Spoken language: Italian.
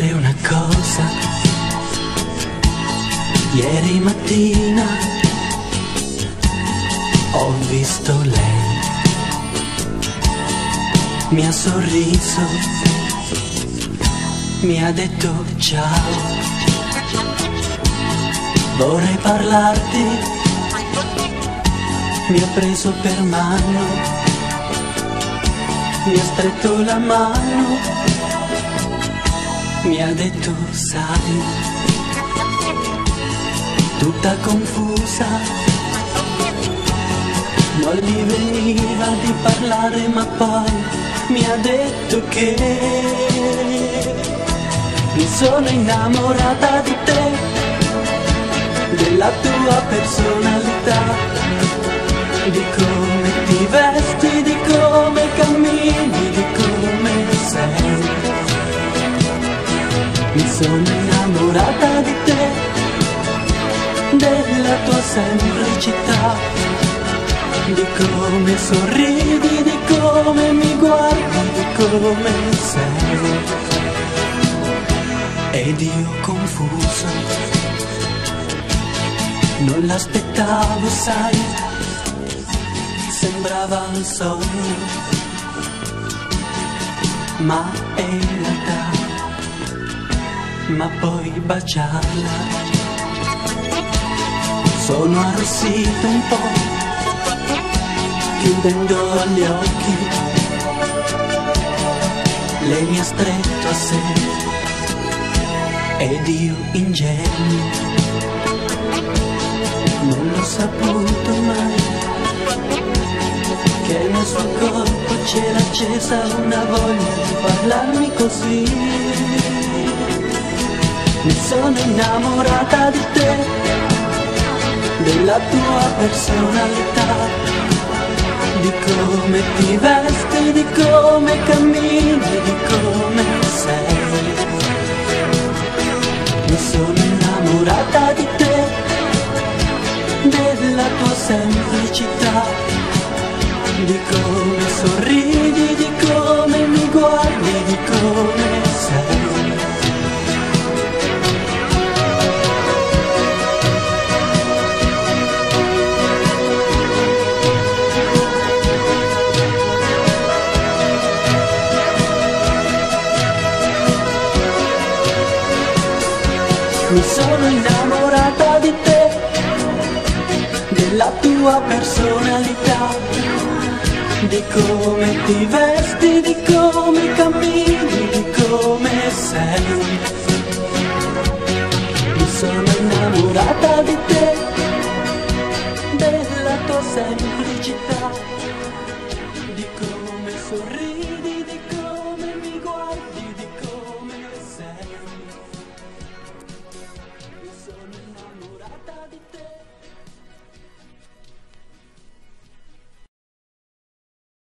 dire una cosa. Ieri mattina ho visto lei, mi ha sorriso, mi ha detto ciao. Vorrei parlarti, mi ha preso per mano, mi ha stretto la mano, mi ha detto sai, tutta confusa, non gli veniva di parlare, ma poi mi ha detto che mi sono innamorata di te, della tua personalità, di come ti vesti, di come cammini, di come sei. Mi sono innamorata di te, della tua semplicità, di come sorridi, di come mi guardi, di come sei. Ed io confuso, non l'aspettavo, sai, sembrava un sogno, ma è in realtà, ma poi baciarla, sono arrossito un po', chiudendo gli occhi, lei mi ha stretto a sé, ed io ingenuo non l'ho saputo mai, che nel suo corpo c'era accesa una voglia di parlarmi così. Mi sono innamorata di te, della tua personalità, di come ti vesti, di come cammini, di come sei. Mi sono innamorata di te, della tua semplicità, di come sorridi, di come mi guardi, di come sei. Mi sono innamorata di te, della tua personalità, di come ti vesti, di come cammini, di come sei. Mi sono innamorata di te,